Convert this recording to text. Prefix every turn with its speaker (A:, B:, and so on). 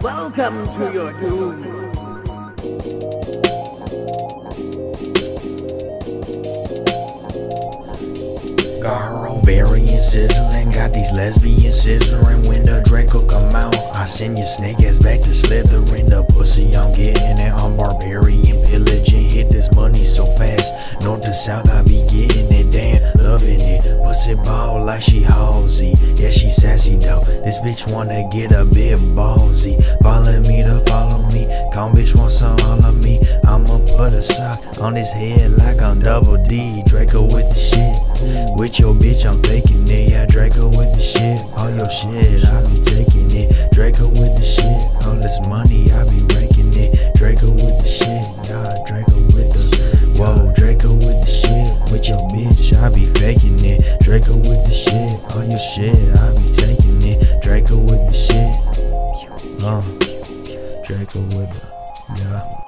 A: Welcome to your doom.
B: Got her ovarian sizzling, got these lesbians scissoring. When the Draco come out, I send your snake ass back to Slytherin. The pussy I'm getting it, I'm barbarian, pillaging. Hit this money so fast, north to south I be getting it, damn, loving it. Pussy ball like she Halsey, yeah she sassy though. This bitch wanna get a bit ballsy. Follow me to follow me, come bitch want some all of me. I'ma put a sock on his head like I'm Double D. Draco with the shit. With your bitch, I'm faking it. Yeah, Draco with the shit. All your shit, I be taking it. Draco with the shit. All this money, I be raking it. Draco with the shit. Yeah, Draco with the. Whoa, Draco with the shit. With your bitch, I be faking it. Draco with the shit. All your shit, I be taking it. Draco with the shit. Draco with the. Yeah.